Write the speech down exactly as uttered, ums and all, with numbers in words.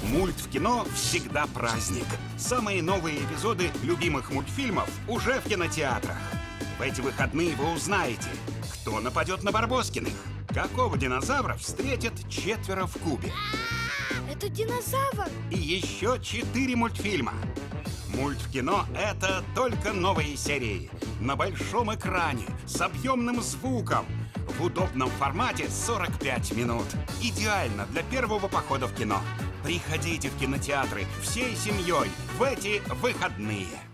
Мульт в кино всегда праздник. Самые новые эпизоды любимых мультфильмов уже в кинотеатрах. В эти выходные вы узнаете, кто нападет на Барбоскиных, какого динозавра встретят четверо в кубе. Это динозавр! И еще четыре мультфильма. Мульт в кино — это только новые серии. На большом экране, с объемным звуком. В удобном формате сорок пять минут. Идеально для первого похода в кино. Приходите в кинотеатры всей семьей в эти выходные.